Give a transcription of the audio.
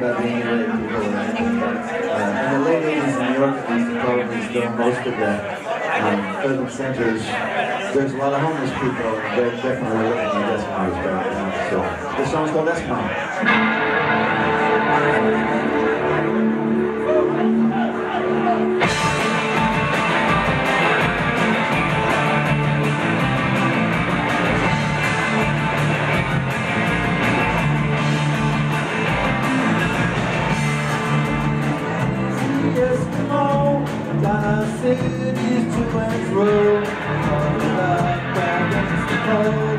about being LA people or anything, but in the late 80s in New York, at least, probably still most of the urban centers, there's a lot of homeless people, and they're definitely living like Eskimos back now. So this song's called Eskimo. Eskimo, down our cities to and fro, all the love against the cold.